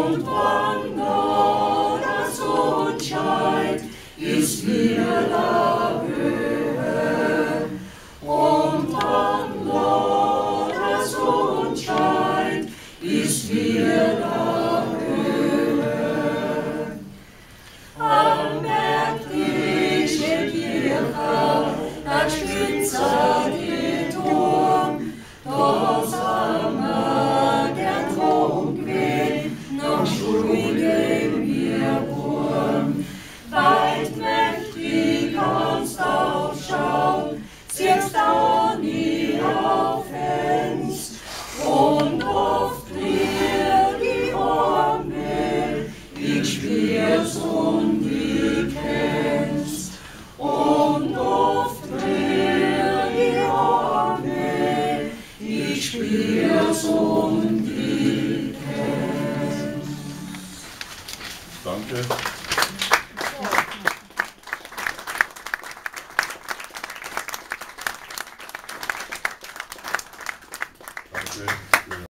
Und wann das Sonnenschein ist mir da Höhe. Und wann das Sonnenschein ist mir da Höhe. Am bergliche Kirche, da spitzer die Turm, da sang der Trunkweh noch schuldig mir Wurm. Weit mächtig kannst aufschauen, siehst auch nie aufhängst, und oft mir die Arme, ich spür's und ich kenn's, und oft mir die Arme, ich spür's und ich kenn's. Danke.